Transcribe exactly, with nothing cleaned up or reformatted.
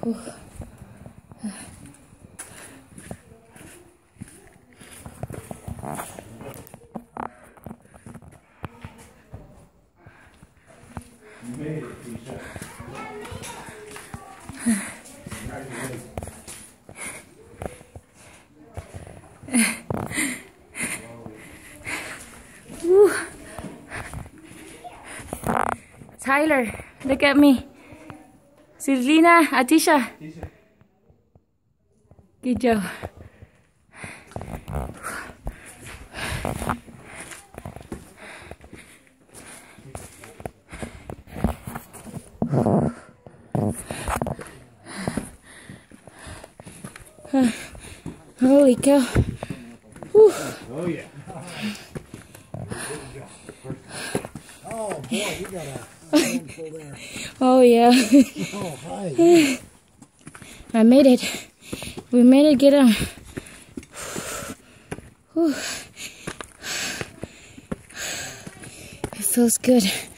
Whew. You made it, Tisha. Woo. Tyler, look at me. Silvina, Atisha. Good job. Holy cow. Whew. Oh, yeah. Oh, boy, you got a handful there. Oh, yeah. Oh, hi. I made it. We made it get on. Whew. It feels good.